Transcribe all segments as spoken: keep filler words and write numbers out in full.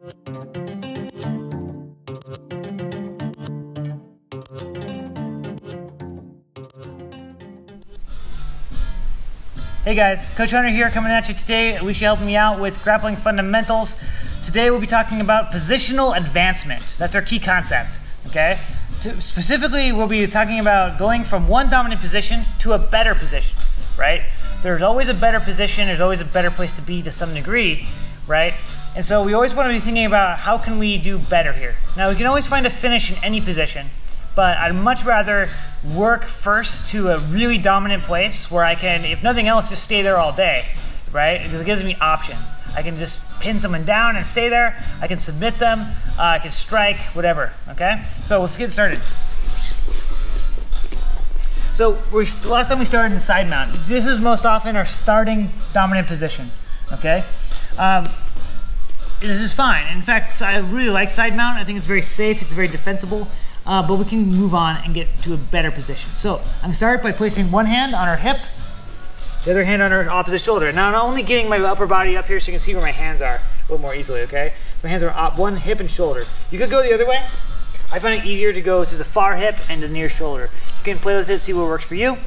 Hey guys, Coach Hunter here coming at you today. We should help me out with grappling fundamentals. Today we'll be talking about positional advancement. That's our key concept, okay? So specifically, we'll be talking about going from one dominant position to a better position, right? There's always a better position, there's always a better place to be to some degree, right? And so we always want to be thinking about how can we do better here. Now we can always find a finish in any position, but I'd much rather work first to a really dominant place where I can, if nothing else, just stay there all day, right? Because it gives me options. I can just pin someone down and stay there. I can submit them. Uh, I can strike, whatever, okay? So let's get started. So we, last time we started in side mount. This is most often our starting dominant position, okay? Um, this is fine. In fact, I really like side mount. I think it's very safe. It's very defensible. Uh, but we can move on and get to a better position. So I'm gonna start by placing one hand on our hip, the other hand on our opposite shoulder. Now I'm only getting my upper body up here so you can see where my hands are a little more easily, okay? My hands are up one hip and shoulder. You could go the other way. I find it easier to go to the far hip and the near shoulder. You can play with it, see what works for you.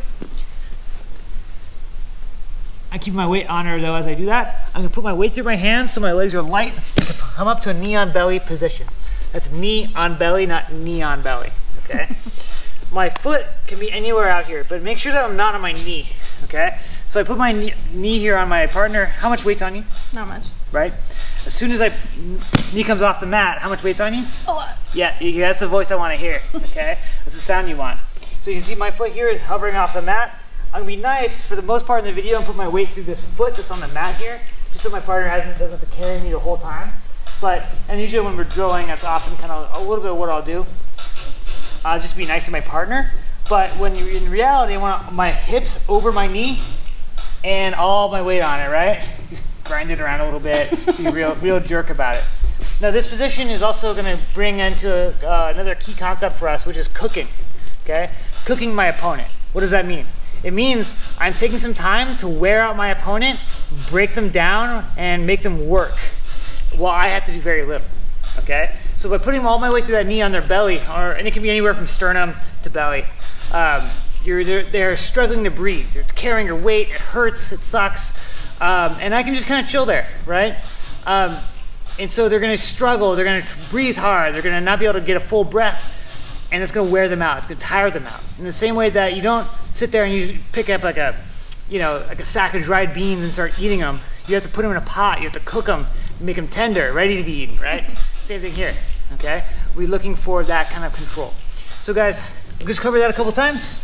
I keep my weight on her though as I do that. I'm gonna put my weight through my hands so my legs are light. Come up to a knee on belly position. That's knee on belly, not knee on belly, okay? My foot can be anywhere out here, but make sure that I'm not on my knee, okay? So I put my knee, knee here on my partner. How much weight's on you? Not much. Right? As soon as I knee comes off the mat, how much weight's on you? A lot. Yeah, you, that's the voice I want to hear, okay? That's the sound you want. So you can see my foot here is hovering off the mat. I'm gonna be nice for the most part in the video and put my weight through this foot that's on the mat here, just so my partner hasn't, doesn't have to carry me the whole time. But, and usually when we're drilling, that's often kind of a little bit of what I'll do. I'll just be nice to my partner. But when you're in reality, I want my hips over my knee and all my weight on it, right? Just grind it around a little bit, be real, real jerk about it. Now this position is also gonna bring into uh, another key concept for us, which is cooking, okay? Cooking my opponent. What does that mean? It means I'm taking some time to wear out my opponent, break them down, and make them work. Well, I have to do very little, okay? So by putting all my weight to that knee on their belly, or and it can be anywhere from sternum to belly, um, you're, they're, they're struggling to breathe. They're carrying your weight, it hurts, it sucks, um, and I can just kind of chill there, right? Um, and so they're gonna struggle, they're gonna breathe hard, they're gonna not be able to get a full breath, and it's gonna wear them out, it's gonna tire them out. In the same way that you don't sit there and you pick up like a, you know, like a sack of dried beans and start eating them. You have to put them in a pot, you have to cook them, make them tender, ready to be eaten, right? Same thing here, okay? We're looking for that kind of control. So guys, we'll just cover that a couple times.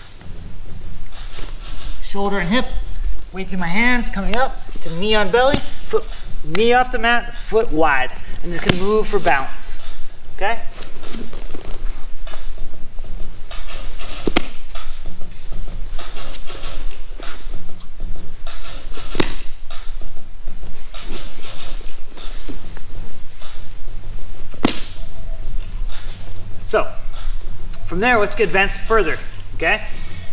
Shoulder and hip, weight through my hands, coming up to knee on belly, foot, knee off the mat, foot wide. And this can move for balance, okay? So, from there, let's get advanced further, okay?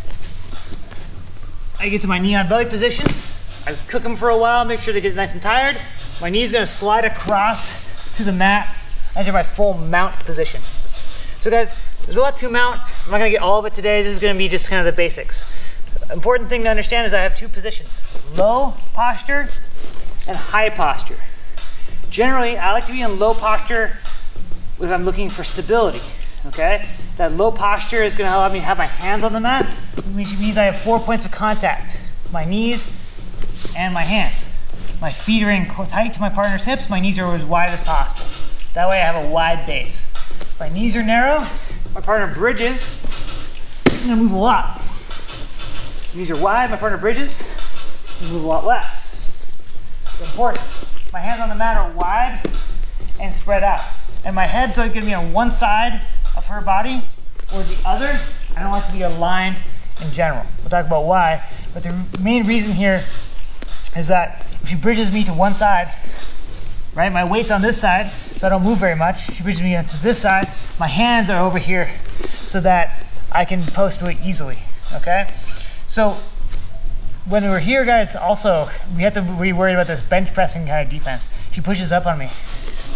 I get to my knee on belly position. I cook them for a while, make sure they get nice and tired. My knee's gonna slide across to the mat, enter my full mount position. So guys, there's a lot to mount. I'm not gonna get all of it today. This is gonna be just kind of the basics. Important thing to understand is I have two positions, low posture and high posture. Generally, I like to be in low posture if I'm looking for stability. Okay, that low posture is going to allow me to have my hands on the mat, which means I have four points of contact: my knees and my hands. My feet are in tight to my partner's hips. My knees are as wide as possible. That way I have a wide base. If my knees are narrow, my partner bridges, I'm going to move a lot. Knees are wide, my partner bridges, I move a lot less. It's important. My hands on the mat are wide and spread out. And my head's going to be on one side of her body or the other. I don't like to be aligned in general. We'll talk about why, but the main reason here is that if she bridges me to one side, right, my weight's on this side, so I don't move very much. She bridges me to this side, my hands are over here so that I can post weight easily, okay? So when we were here, guys, also, we have to be worried about this bench pressing kind of defense. She pushes up on me.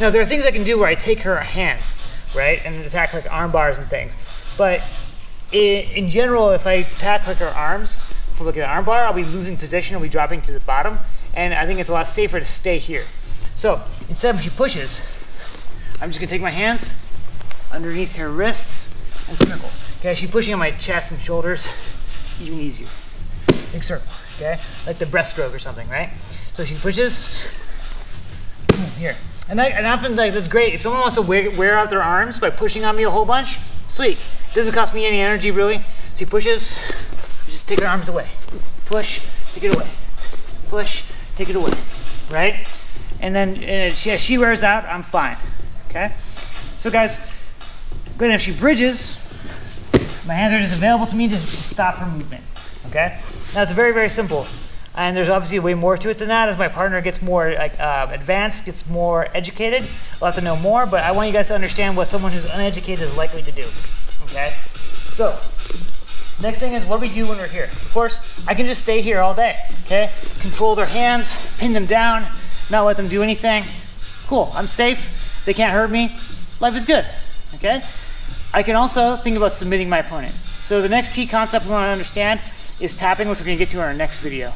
Now there are things I can do where I take her hands, right, and attack like arm bars and things. But in, in general, if I attack like her arms, if we look at the arm bar, I'll be losing position, I'll be dropping to the bottom, and I think it's a lot safer to stay here. So instead when she pushes, I'm just gonna take my hands underneath her wrists and circle. Okay, she's pushing on my chest and shoulders, even easier. Big circle, okay? Like the breaststroke or something, right? So she pushes, here. And, I, and often like, that's great. If someone wants to wear, wear out their arms by pushing on me a whole bunch, sweet. It doesn't cost me any energy really. She pushes, just take her arms away. Push, take it away. Push, take it away, right? And then uh, she, as she wears out, I'm fine, okay? So guys, good. If she bridges, my hands are just available to me to, to stop her movement, okay? Now it's very, very simple. And there's obviously way more to it than that. As my partner gets more like uh, advanced, gets more educated, we'll have to know more, but I want you guys to understand what someone who's uneducated is likely to do, okay? So, next thing is what we do when we're here. Of course, I can just stay here all day, okay? Control their hands, pin them down, not let them do anything. Cool, I'm safe, they can't hurt me, life is good, okay? I can also think about submitting my opponent. So the next key concept we want to understand is tapping, which we're going to get to in our next video.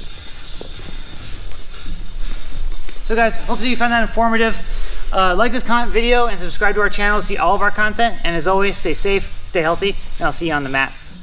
So guys, hopefully you found that informative. Uh, like this content video and subscribe to our channel to see all of our content. And as always, stay safe, stay healthy, and I'll see you on the mats.